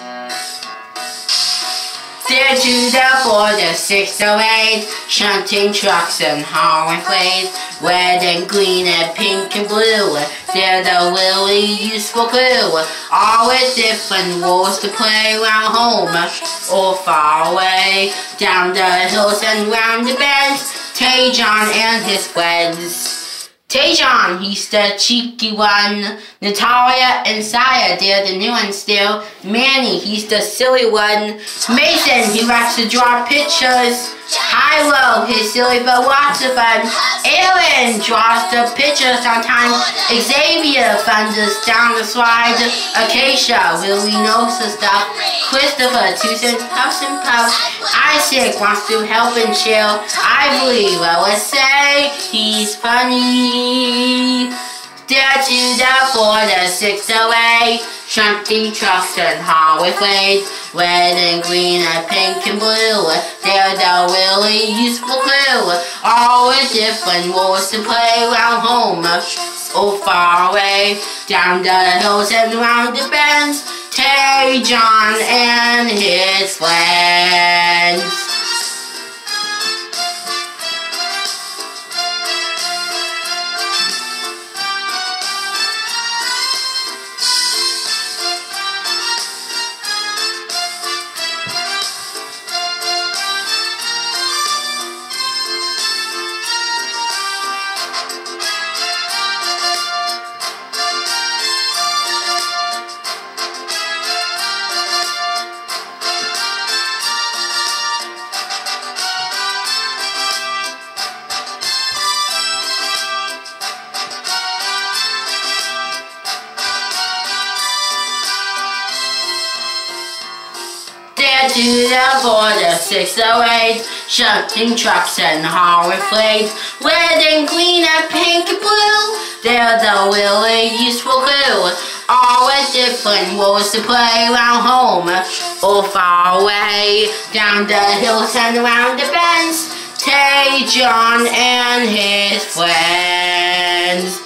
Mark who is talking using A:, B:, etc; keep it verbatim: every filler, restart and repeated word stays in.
A: There to the border, six oh eight, shunting trucks and hauling freight, red and green and pink and blue. They're the really useful crew, all with different roles to play round home or far away, down the hills and round the bends. Tajon and his friends. Tajon, he's the cheeky one. Natalia and Saya, they're the new ones still. Manny, he's the silly one. Mason, he likes to draw pictures. Hilo, his silly but lots of fun. Aaron draws the pictures sometimes. Xavier thunders down the slide. Acacia really knows the stuff. Christopher, twos and puffs and puffs. Isaac wants to help and chill. Ivory, well, let's say he's funny. There to the border, six oh eight, shunting trucks and hauling freight, red and green and pink and blue. They're the really useful crew, all with different roles to play round home or far away, down the hills and round the bends. Tajon and his friends. There to the border, six oh eight, shunting trucks and hauling freight, red and green and pink and blue. They're the really useful crew, all with different roles to play round home or far away, down the hills and around the bends. Tajon and his friends.